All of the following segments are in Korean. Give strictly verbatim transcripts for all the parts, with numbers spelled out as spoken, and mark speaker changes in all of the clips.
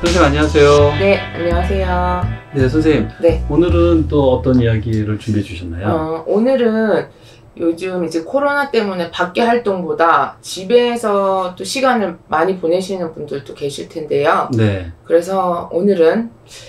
Speaker 1: 선생님 안녕하세요.
Speaker 2: 네, 안녕하세요.
Speaker 1: 네, 선생님.
Speaker 2: 네.
Speaker 1: 오늘은 또 어떤 이야기를 준비해 주셨나요?
Speaker 2: 어, 오늘은 요즘 이제 코로나 때문에 밖에 활동보다 집에서 또 시간을 많이 보내시는 분들도 계실 텐데요.
Speaker 1: 네.
Speaker 2: 그래서 오늘은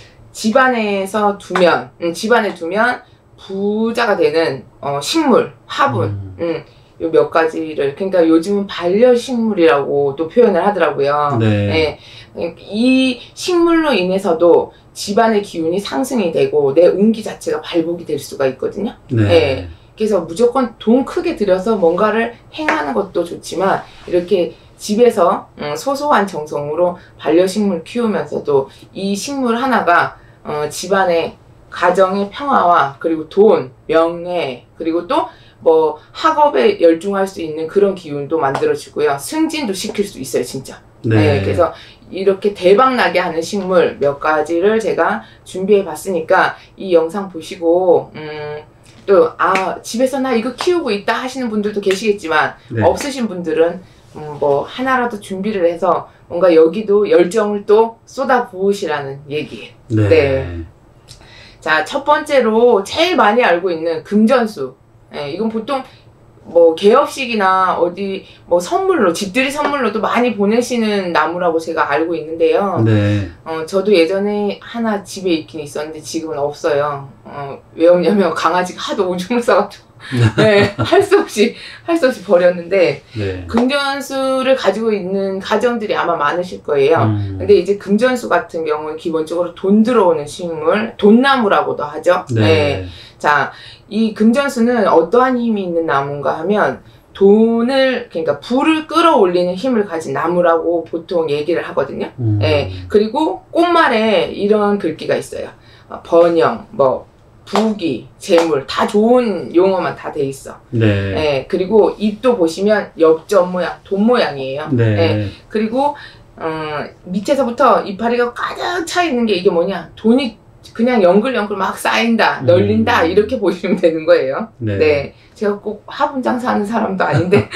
Speaker 2: 집안에서 두면, 음, 집안에 두면 부자가 되는 어, 식물, 화분, 음. 음, 요 몇 가지를, 그러니까 요즘은 반려식물이라고 또 표현을 하더라고요.
Speaker 1: 네.
Speaker 2: 네. 이 식물로 인해서도 집안의 기운이 상승이 되고 내 운기 자체가 발복이 될 수가 있거든요.
Speaker 1: 네.
Speaker 2: 네. 그래서 무조건 돈 크게 들여서 뭔가를 행하는 것도 좋지만 이렇게 집에서 소소한 정성으로 반려식물 키우면서도 이 식물 하나가 어 집안의 가정의 평화와 그리고 돈, 명예, 그리고 또 뭐 학업에 열중할 수 있는 그런 기운도 만들어주고요. 승진도 시킬 수 있어요, 진짜.
Speaker 1: 네.
Speaker 2: 네. 그래서 이렇게 대박나게 하는 식물 몇 가지를 제가 준비해 봤으니까 이 영상 보시고 음, 또 아 집에서 나 이거 키우고 있다 하시는 분들도 계시겠지만 네. 없으신 분들은 음, 뭐 하나라도 준비를 해서 뭔가 여기도 열정을 또 쏟아 부으시라는 얘기예요.
Speaker 1: 네.
Speaker 2: 네. 자, 첫 번째로 제일 많이 알고 있는 금전수. 예, 이건 보통 뭐 개업식이나 어디 뭐 선물로 집들이 선물로도 많이 보내시는 나무라고 제가 알고 있는데요.
Speaker 1: 네.
Speaker 2: 어 저도 예전에 하나 집에 있긴 있었는데 지금은 없어요. 어 왜 없냐면 강아지가 하도 오줌을 싸가지고 네, 할 수 없이 할 수 없이 버렸는데 네. 금전수를 가지고 있는 가정들이 아마 많으실 거예요. 음. 근데 이제 금전수 같은 경우는 기본적으로 돈 들어오는 식물, 돈나무라고도 하죠. 네. 네. 자, 이 금전수는 어떠한 힘이 있는 나무인가 하면 돈을, 그러니까 부를 끌어올리는 힘을 가진 나무라고 보통 얘기를 하거든요. 음. 예. 그리고 꽃말에 이런 글귀가 있어요. 번영, 뭐, 부귀, 재물, 다 좋은 용어만 다 돼 있어. 네. 예. 그리고 잎도 보시면 엽전 모양, 돈 모양이에요. 네. 예. 그리고, 어, 밑에서부터 이파리가 가득 차 있는 게 이게 뭐냐? 돈이 그냥 연글연글 막 쌓인다, 널린다, 음. 이렇게 보시면 되는 거예요. 네. 네. 제가 꼭 화분 장사하는 사람도 아닌데.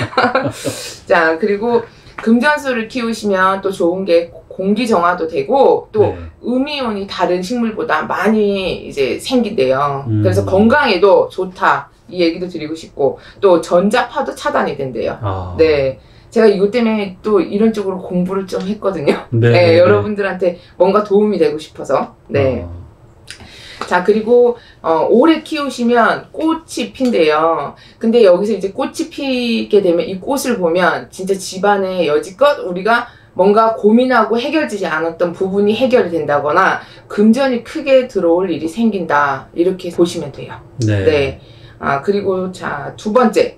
Speaker 2: 자, 그리고 금전수를 키우시면 또 좋은 게 공기 정화도 되고, 또 네. 음이온이 다른 식물보다 많이 이제 생긴대요. 음. 그래서 건강에도 좋다. 이 얘기도 드리고 싶고, 또 전자파도 차단이 된대요. 아. 네. 제가 이것 때문에 또 이런 쪽으로 공부를 좀 했거든요. 네. 네. 여러분들한테 뭔가 도움이 되고 싶어서. 네. 아. 자, 그리고 어, 오래 키우시면 꽃이 핀대요. 근데 여기서 이제 꽃이 피게 되면 이 꽃을 보면 진짜 집안에 여지껏 우리가 뭔가 고민하고 해결되지 않았던 부분이 해결이 된다거나 금전이 크게 들어올 일이 생긴다. 이렇게 보시면 돼요. 네. 네. 아, 그리고 자, 두 번째.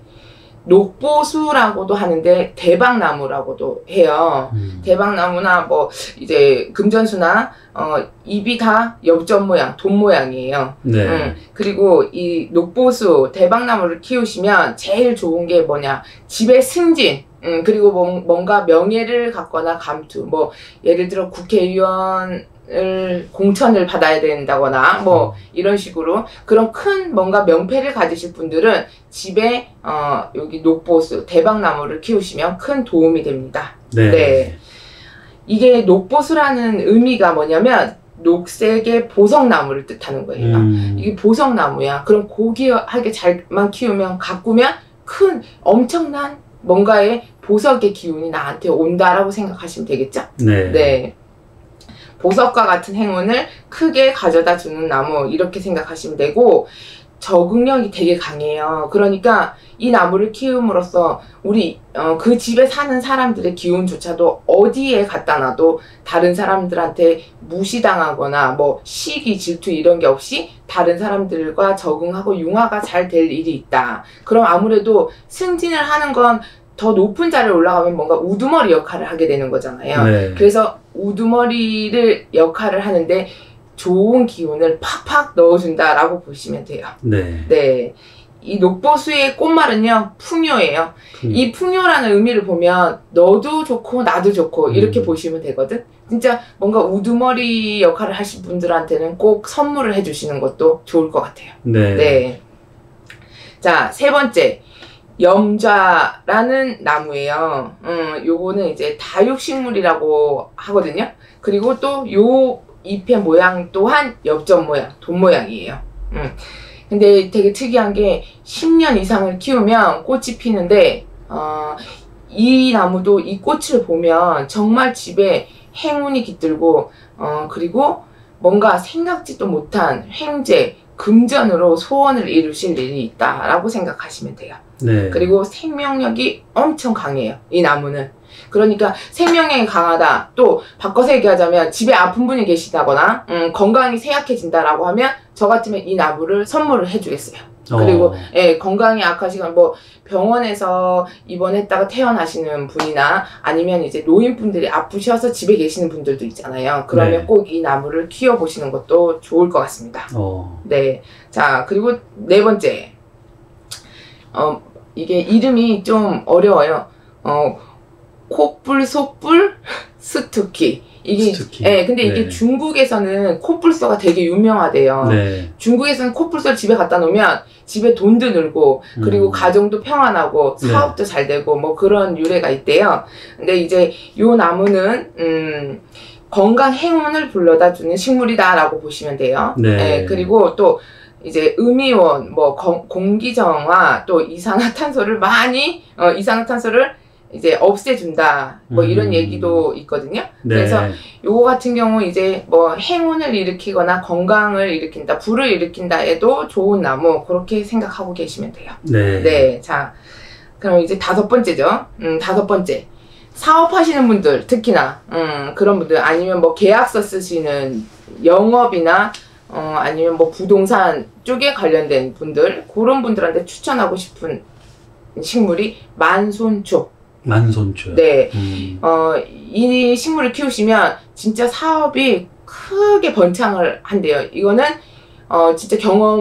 Speaker 2: 녹보수라고도 하는데 대박나무라고도 해요. 음. 대박나무나 뭐 이제 금전수나 어 잎이 다 엽전 모양, 돈 모양이에요. 네. 음. 그리고 이 녹보수, 대박나무를 키우시면 제일 좋은 게 뭐냐? 집의 승진. 음, 그리고 뭐, 뭔가 명예를 갖거나 감투. 뭐 예를 들어 국회의원 을 공천을 받아야 된다거나 뭐 이런 식으로 그런 큰 뭔가 명패를 가지실 분들은 집에 어 여기 녹보수, 대박나무를 키우시면 큰 도움이 됩니다. 네. 네. 이게 녹보수라는 의미가 뭐냐면 녹색의 보석나무를 뜻하는 거예요. 음. 이게 보석나무야. 그럼 고귀하게 잘만 키우면 가꾸면 큰 엄청난 뭔가의 보석의 기운이 나한테 온다라고 생각하시면 되겠죠? 네. 네. 보석과 같은 행운을 크게 가져다 주는 나무, 이렇게 생각하시면 되고, 적응력이 되게 강해요. 그러니까 이 나무를 키움으로써 우리 어, 그 집에 사는 사람들의 기운조차도 어디에 갖다 놔도 다른 사람들한테 무시당하거나 뭐 시기, 질투 이런 게 없이 다른 사람들과 적응하고 융화가 잘 될 일이 있다. 그럼 아무래도 승진을 하는 건 더 높은 자리에 올라가면 뭔가 우두머리 역할을 하게 되는 거잖아요. 네. 그래서 우두머리를 역할을 하는데 좋은 기운을 팍팍 넣어준다라고 보시면 돼요. 네. 네. 이 녹보수의 꽃말은요, 풍요예요. 음. 이 풍요라는 의미를 보면 너도 좋고 나도 좋고 이렇게 음. 보시면 되거든. 진짜 뭔가 우두머리 역할을 하실 분들한테는 꼭 선물을 해주시는 것도 좋을 것 같아요. 네. 네. 자, 세 번째. 염좌라는 나무예요. 음, 요거는 이제 다육식물이라고 하거든요. 그리고 또 요 잎의 모양 또한 엽전 모양, 돈 모양이에요. 음. 근데 되게 특이한 게 십 년 이상을 키우면 꽃이 피는데, 어, 이 나무도 이 꽃을 보면 정말 집에 행운이 깃들고, 어, 그리고 뭔가 생각지도 못한 횡재, 금전으로 소원을 이루실 일이 있다라고 생각하시면 돼요.
Speaker 1: 네.
Speaker 2: 그리고 생명력이 엄청 강해요, 이 나무는. 그러니까 생명력이 강하다. 또 바꿔서 얘기하자면 집에 아픈 분이 계시다거나 음, 건강이 쇠약해진다라고 하면 저 같으면 이 나무를 선물을 해주겠어요. 그리고
Speaker 1: 어.
Speaker 2: 예, 건강이 악하시거나 뭐 병원에서 입원했다가 퇴원하시는 분이나 아니면 이제 노인분들이 아프셔서 집에 계시는 분들도 있잖아요. 그러면
Speaker 1: 네.
Speaker 2: 꼭 이 나무를 키워보시는 것도 좋을 것 같습니다.
Speaker 1: 어.
Speaker 2: 네. 자, 그리고 네 번째. 어, 이게 이름이 좀 어려워요. 어, 코뿔, 소뿔, 스투키. 이게,
Speaker 1: 스투키.
Speaker 2: 예, 근데 이게
Speaker 1: 네.
Speaker 2: 중국에서는 코뿔소가 되게 유명하대요.
Speaker 1: 네.
Speaker 2: 중국에서는 코뿔소를 집에 갖다 놓으면 집에 돈도 늘고, 그리고
Speaker 1: 음.
Speaker 2: 가정도 평안하고, 사업도
Speaker 1: 네.
Speaker 2: 잘 되고, 뭐 그런 유래가 있대요. 근데 이제 요 나무는, 음, 건강 행운을 불러다 주는 식물이다라고 보시면 돼요.
Speaker 1: 네.
Speaker 2: 예, 그리고 또, 이제 음이온, 뭐 거, 공기정화, 또 이산화탄소를 많이 어, 이산화탄소를 이제 없애준다. 뭐 이런
Speaker 1: 음.
Speaker 2: 얘기도 있거든요.
Speaker 1: 네.
Speaker 2: 그래서 요거 같은 경우 이제 뭐 행운을 일으키거나 건강을 일으킨다, 불을 일으킨다에도 좋은 나무 그렇게 생각하고 계시면 돼요.
Speaker 1: 네.
Speaker 2: 네, 자 그럼 이제 다섯 번째죠. 음, 다섯 번째. 사업하시는 분들 특히나 음, 그런 분들 아니면 뭐 계약서 쓰시는 영업이나 어, 아니면 뭐 부동산 쪽에 관련된 분들, 그런 분들한테 추천하고 싶은 식물이 만손초.
Speaker 1: 만손초.
Speaker 2: 네.
Speaker 1: 음.
Speaker 2: 어, 이 식물을 키우시면 진짜 사업이 크게 번창을 한대요. 이거는, 어, 진짜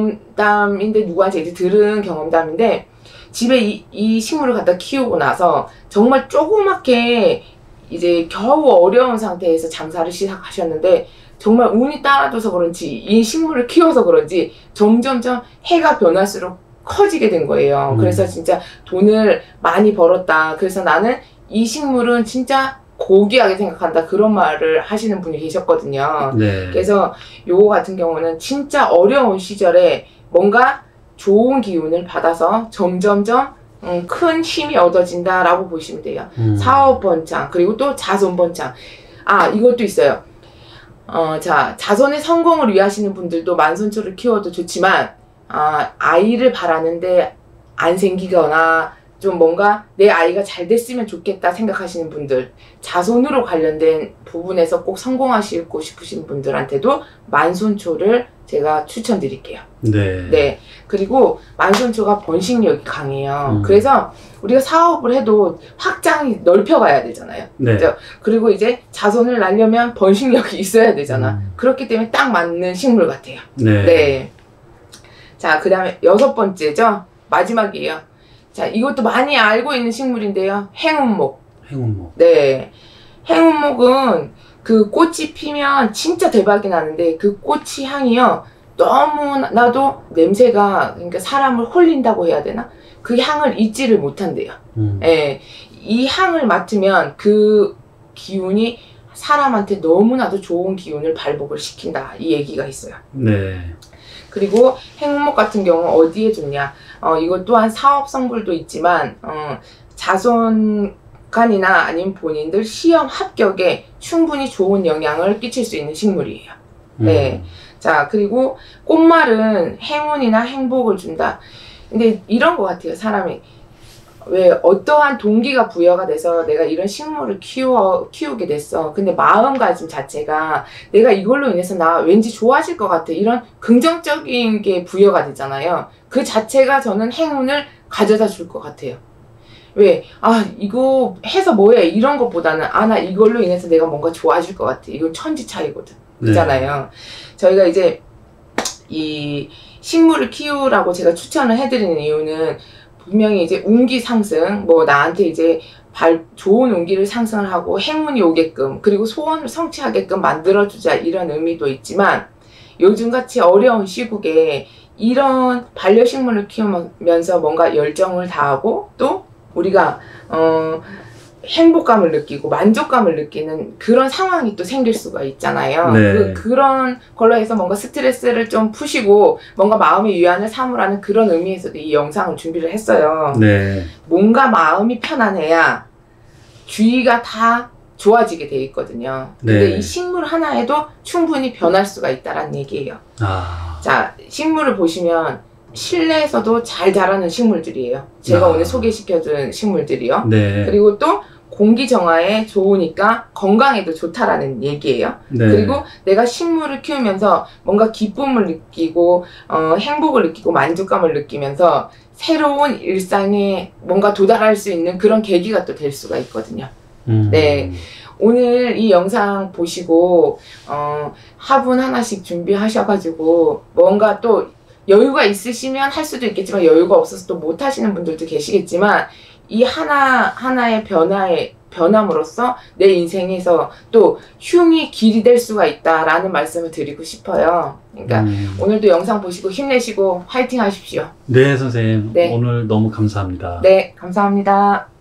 Speaker 2: 경험담인데, 누구한테 이제 들은 경험담인데, 집에 이, 이 식물을 갖다 키우고 나서 정말 조그맣게 이제 겨우 어려운 상태에서 장사를 시작하셨는데, 정말 운이 따라줘서 그런지 이 식물을 키워서 그런지 점점점 해가 변할수록 커지게 된 거예요.
Speaker 1: 음.
Speaker 2: 그래서 진짜 돈을 많이 벌었다. 그래서 나는 이 식물은 진짜 고귀하게 생각한다. 그런 말을 하시는 분이 계셨거든요.
Speaker 1: 네.
Speaker 2: 그래서 요거 같은 경우는 진짜 어려운 시절에 뭔가 좋은 기운을 받아서 점점점 음, 큰 힘이 얻어진다라고 보시면 돼요.
Speaker 1: 음.
Speaker 2: 사업 번창, 그리고 또 자손 번창. 아, 이것도 있어요. 어, 자, 자손의 성공을 위하시는 분들도 만손초를 키워도 좋지만, 아, 아이를 바라는데 안 생기거나, 좀 뭔가 내 아이가 잘 됐으면 좋겠다 생각하시는 분들, 자손으로 관련된 부분에서 꼭 성공하시고 싶으신 분들한테도 만손초를 제가 추천드릴게요.
Speaker 1: 네.
Speaker 2: 네. 그리고 만손초가 번식력이 강해요.
Speaker 1: 음.
Speaker 2: 그래서 우리가 사업을 해도 확장이 넓혀가야 되잖아요.
Speaker 1: 네.
Speaker 2: 그죠? 그리고 이제 자손을 낳으려면 번식력이 있어야 되잖아.
Speaker 1: 음.
Speaker 2: 그렇기 때문에 딱 맞는 식물 같아요.
Speaker 1: 네.
Speaker 2: 네. 자, 그 다음에 여섯 번째죠. 마지막이에요. 자, 이것도 많이 알고 있는 식물인데요. 행운목.
Speaker 1: 행운목.
Speaker 2: 네. 행운목은 그 꽃이 피면 진짜 대박이 나는데 그 꽃이 향이요. 너무나도 냄새가, 그러니까 사람을 홀린다고 해야 되나? 그 향을 잊지를 못한대요.
Speaker 1: 음.
Speaker 2: 예. 이 향을 맡으면 그 기운이 사람한테 너무나도 좋은 기운을 발복을 시킨다. 이 얘기가 있어요.
Speaker 1: 네.
Speaker 2: 그리고 행운목 같은 경우 어디에 좋냐? 어, 이것 또한 사업 성불도 있지만, 어, 자손간이나 아니면 본인들 시험 합격에 충분히 좋은 영향을 끼칠 수 있는 식물이에요. 네.
Speaker 1: 음.
Speaker 2: 자, 그리고 꽃말은 행운이나 행복을 준다. 근데 이런 것 같아요, 사람이. 왜 어떠한 동기가 부여가 돼서 내가 이런 식물을 키워, 키우게 됐어. 근데 마음가짐 자체가 내가 이걸로 인해서 나 왠지 좋아질 것 같아. 이런 긍정적인 게 부여가 되잖아요. 그 자체가 저는 행운을 가져다 줄 것 같아요. 왜? 아, 이거 해서 뭐해? 이런 것보다는 아, 나 이걸로 인해서 내가 뭔가 좋아질 것 같아. 이건 천지 차이거든. 그잖아요. 네. 저희가 이제 이 식물을 키우라고 제가 추천을 해드리는 이유는 분명히 이제 운기 상승, 뭐 나한테 이제 발, 좋은 운기를 상승을 하고 행운이 오게끔, 그리고 소원을 성취하게끔 만들어주자 이런 의미도 있지만 요즘같이 어려운 시국에 이런 반려식물을 키우면서 뭔가 열정을 다하고 또 우리가 어, 행복감을 느끼고 만족감을 느끼는 그런 상황이 또 생길 수가 있잖아요.
Speaker 1: 네.
Speaker 2: 그, 그런 걸로 해서 뭔가 스트레스를 좀 푸시고 뭔가 마음의 위안을 삼으라는 그런 의미에서도 이 영상을 준비를 했어요.
Speaker 1: 네.
Speaker 2: 뭔가 마음이 편안해야 주위가 다 좋아지게 돼 있거든요. 근데
Speaker 1: 네.
Speaker 2: 이 식물 하나에도 충분히 변할 수가 있다는 얘기예요.
Speaker 1: 아.
Speaker 2: 자, 식물을 보시면 실내에서도 잘 자라는 식물들이에요. 제가
Speaker 1: 아.
Speaker 2: 오늘 소개시켜준 식물들이요.
Speaker 1: 네.
Speaker 2: 그리고 또 공기 정화에 좋으니까 건강에도 좋다라는 얘기예요.
Speaker 1: 네.
Speaker 2: 그리고 내가 식물을 키우면서 뭔가 기쁨을 느끼고 어, 행복을 느끼고 만족감을 느끼면서 새로운 일상에 뭔가 도달할 수 있는 그런 계기가 또 될 수가 있거든요.
Speaker 1: 음.
Speaker 2: 네. 오늘 이 영상 보시고 어, 화분 하나씩 준비하셔가지고 뭔가 또 여유가 있으시면 할 수도 있겠지만 여유가 없어서 또 못 하시는 분들도 계시겠지만 이 하나 하나의 변화에 변함으로써 내 인생에서 또 흉이 길이 될 수가 있다라는 말씀을 드리고 싶어요. 그러니까
Speaker 1: 음.
Speaker 2: 오늘도 영상 보시고 힘내시고 화이팅 하십시오.
Speaker 1: 네, 선생님.
Speaker 2: 네.
Speaker 1: 오늘 너무 감사합니다.
Speaker 2: 네, 감사합니다.